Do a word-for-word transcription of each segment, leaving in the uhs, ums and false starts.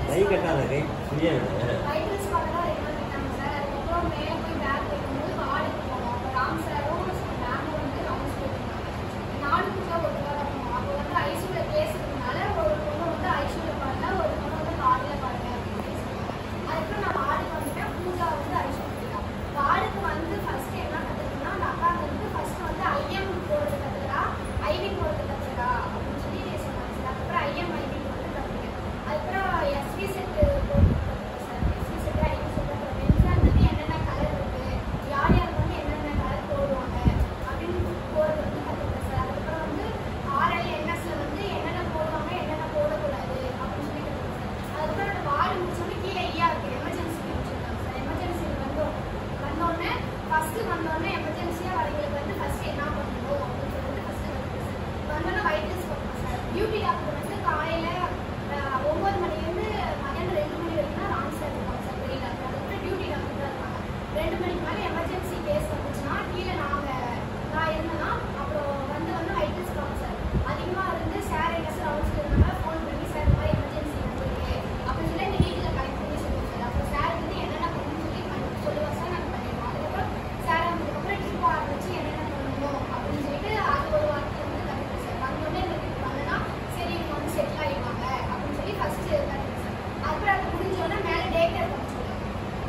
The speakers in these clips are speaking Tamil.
கை கட்டாத கை ஃப்ரீயா விடு. வைட்டல்ஸ் பார்த்தா என்ன பண்ணாங்க சார், அதுக்கப்புறம் மேலே போய் பேக் வைக்கும்போது வார்டுக்கு போனோம். அப்போ ராம் சாரும் மேமும் வந்து ரவுண்ட்ஸ் போயிருந்தாங்க. நாளுக்குள்ள ஒரு தடவை போனோம். அப்போ வந்து ஐசியூல பேசுறதுனால ஒரு பொண்ணு வந்து ஐசியூல பாருங்க, ஒரு பொண்ணு வந்து கார்டில் பாருங்க அப்படின்னு பேசுவாங்க. அதுக்கப்புறம் நான் வார்டுக்கு வந்துட்டேன். பூஜா வந்து ஐசியூ போயிட்டா. வார்டுக்கு வந்து ஃபர்ஸ்ட் என்ன கற்றுக்கணும்னா அந்த அக்கா வந்து ஃபர்ஸ்ட் வந்து ஐஎம் போடுறது கற்றுக்கா, ஐவி போடுறது கற்றுக்கா அப்படின்னு சொல்லி சொன்னாங்க சார். அதுக்கப்புறம் ஐஎம் ஐவி வந்து கற்றுக்கேன். அதுக்கப்புறம் எஸ்வி செட்டு போட்டு கற்றுக்கேன் sir. SV set IV set அப்புறம் வென்சான் வந்து என்னென்ன கலர் இருக்குது, யார் யார் வந்து என்னென்ன கலர் போடுவாங்க அப்படின்னு போடுறது வந்து கற்றுக்கேன் சார். அதுக்கப்புறம் வந்து ஆர்எல் என்எஸ்ல வந்து என்னென்ன போடுவாங்க என்னென்ன போடக்கூடாது அப்படின்னு சொல்லி கற்றுக்கேன் சார். அதுக்கப்புறம் அந்த வார்டு முடிச்சோடனே கீழே ஐயா இருக்குது எமர்ஜென்சி முடிச்சிருக்காங்க சார். எமர்ஜென்சி வந்தோம் வந்தோடனே ஃபஸ்ட்டு வந்தோடனே எமர்ஜென்சியாக வரவங்களுக்கு வந்து ஃபஸ்ட்டு என்ன பண்ணணும் அப்படின்னு சொல்லிட்டு ஃபஸ்ட்டு வந்து வந்தோடனே வைட்டல்ஸ் பார்ப்போம் சார். டியூட்டி டாக்டர் வந்து காலையில் ஒம்பது மணிலேருந்து மதியானம் ரெண்டு மணி வரைக்கும் தான் ராம் சார் இருப்பாங்க சார், பெரிய டாக்டர். அதுக்கப்புறம் டியூட்டி டாக்டர் தான் இருப்பாங்க. ரெண்டு மணிக்கு மேலே எமர்ஜென்சி கேஸ் வந்துச்சுன்னா கீழே நாங்கள் நான் இருந்தேன்னா அப்புறம் வந்து வந்து வைட்டல்ஸ் பார்ப்போம் சார். அதிகமாக இருந்து சார் எங்கே சார் ரவுண்ட்ஸில் இருந்தாங்க ஃபோன் பண்ணி சார் இந்த மாதிரி எமர்ஜென்சி வந்துருக்கு அப்படின்னு சொல்லி எங்கள் வீட்டில் கலெக்ட் பண்ணி சொல்லுவோம் சார். அப்புறம் சார் வந்து என்னென்ன பண்ணணும்னு சொல்லி சொல்லுவோம் சார், நாங்கள் பண்ணிடுவோம். அதுக்கப்புறம் சார் வந்ததுக்கப்புறம் ட்ரிப் ஆரம்பிச்சு என்னென்ன பண்ணணும் அப்படின்னு சொல்லிட்டு அது ஒரு வாரத்தில் வந்து கற்றுப்பேன் சார். வந்தோடனே எங்களுக்கு பண்ணனா சரி இவங்க வந்து செட்டில் ஆகிடுவாங்க அப்படின்னு சொல்லி ஃபஸ்ட்டு கற்றுப்பேன் சார். அதுக்கப்புறம் அது முடிஞ்சோடனே மேலே டேக்கர் பண்ண சொல்லுவாங்க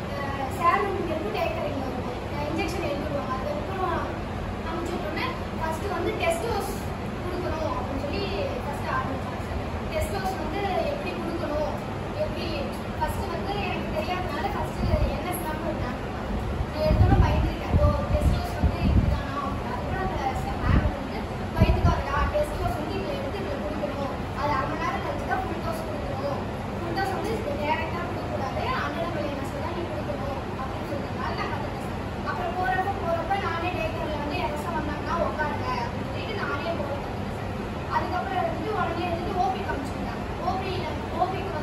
சார். இங்கே இருந்து டேக்கர் இங்கே இருக்கும், இன்ஜெக்ஷன் எழுதிடுவாங்க. அதுக்கப்புறம் அமைச்சுட்டோன்னே ஃபஸ்ட்டு வந்து டெஸ்ட் டோஸ் கொடுக்கணும் அப்படின்னு சொல்லி ஃபஸ்ட்டு ஆரம்பிச்சாங்க சார். டெஸ்ட் டோஸ் வந்து எப்படி கொடுக்கணும், எப்படி ஃபஸ்ட்டு வந்து எனக்கு தெரியாதனால ஃபஸ்ட்டு என்எஸ் தான் நான் எடுத்தோன்னே பயந்துருக்கேன். ஓ டெஸ்ட் டோஸ் வந்து இப்படிதானா அப்படின்னு. அதுக்கப்புறம் அந்த மேம் வந்து பயந்துக்காதா, டெஸ்ட் டோஸ் வந்து இதில் எடுத்து இதில் கொடுக்கணும், அது அரை மணி நேரம் கழிச்சு தான் ஃபுல் டோஸ் கொடுக்கணும், ஃபுல் டோஸ் வந்து டேரெக்டாக கொடுக்கக்கூடாது, அண்டர் என்எஸ் தான் நீ கொடுக்கணும் அப்படின்னு சொல்லியிருந்தாலும் நான் கற்றுட்டேன் சார். அப்புறம் போகிறப்ப போகிறப்ப நானே டேக்கரில் வந்து எரசம் வந்தாங்கன்னா உட்காருங்க அப்படின்னு சொல்லிட்டு நானே போக கற்றுட்டேன் சார். அதுக்கப்புறம் வந்துட்டு உடனே வந்துட்டு ஓபி காமிச்சிருந்தாங்க. ஓபியில் ஓபிக்கு